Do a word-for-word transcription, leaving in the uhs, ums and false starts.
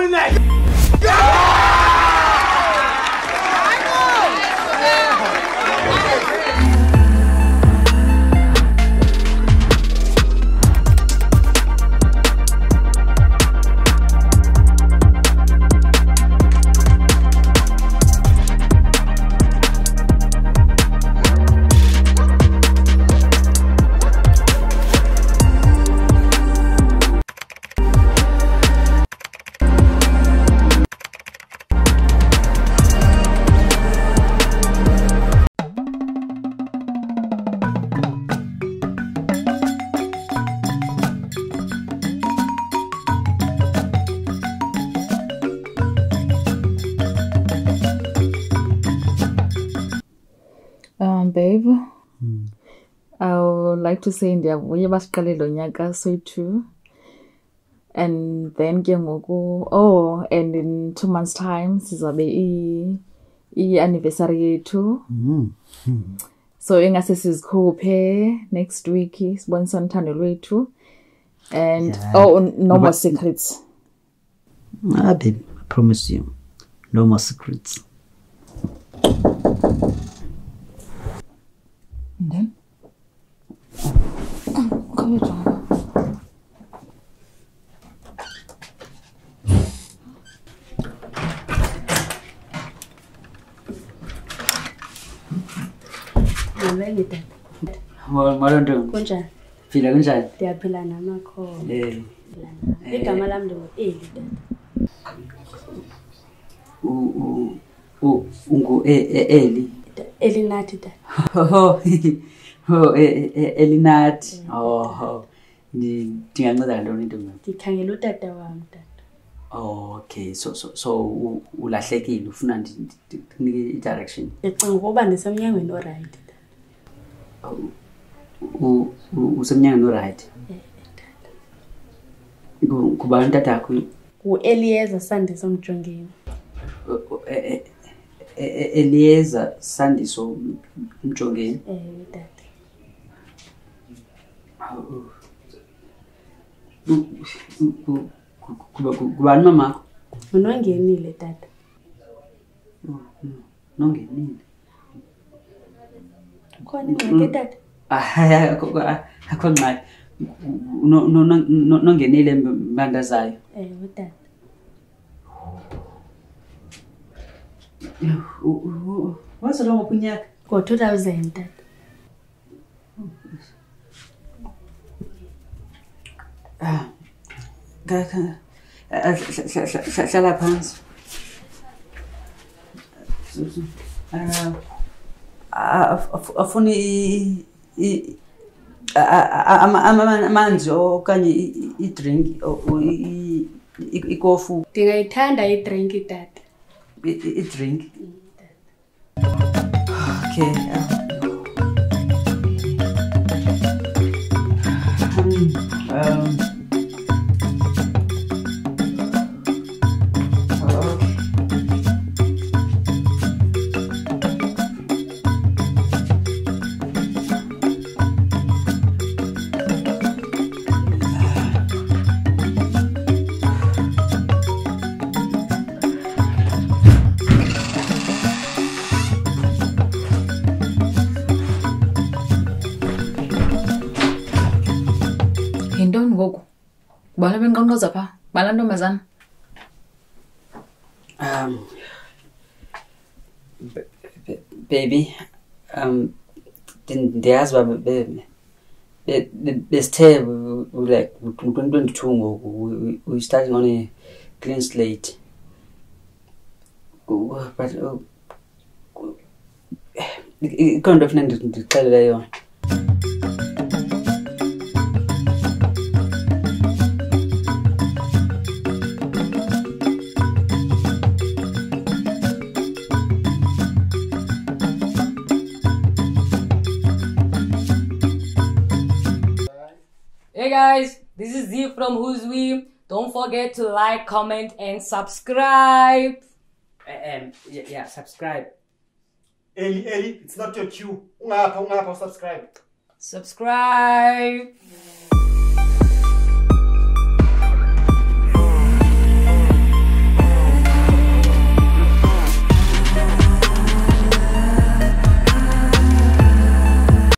Um, babe, mm. I would like to say India, we must call it so too. And then Gemogo, oh, and in two months' time, Sizabe e anniversary too. Mm. Mm. So, in assesses pay next week is one Santana way too. And yeah. Oh, no more secrets. Ah, babe, I promise you, no more secrets. And then? Oh, come here, John. What do you do? Feel like inside. They are Pilana Mako. Eh. They come along the way. Oh, oh, oh, Eli. Eli Nati. Oh, oh, Eli Nat. Oh, the Tianga that I don't need to. The Kangalu that the one. Oh, okay. So, so, so, Ulasheki, Lufunant direction. It's on Woban is some young and all right. Oh. U usemnyanga no right. Kubantu tatakho. U Eliezer Sandiso Mjongeni. Eliezer Sandiso Mjongeni. Eh that. Kubani mamakho? Unongenile tata. Nongenile. Khona ngeke tata. Ah, akho ngqali. No no no nongenile mbanda zayo. Eh, utata. What's wrong with kunyaka? Go two thousand tata. Ah. Kaka. Hlala phansi. Ah, afuni amanzi okanye i-drink ikofu. Ndingayithanda i-drink tata. I-drink. Okay. Um Hindon gogo. Bala bengongoza pha. Bala ntombazana. Um baby, um there's what baby. There's ten like twenty twenty-two we starting on a clean slate. But it can't definitely tell you. Hey guys, this is Z from WhoozWe. Don't forget to like, comment, and subscribe. Um, yeah, yeah, subscribe. Eli, Eli, it's not your cue. Ungapha, ungapha, subscribe. Subscribe.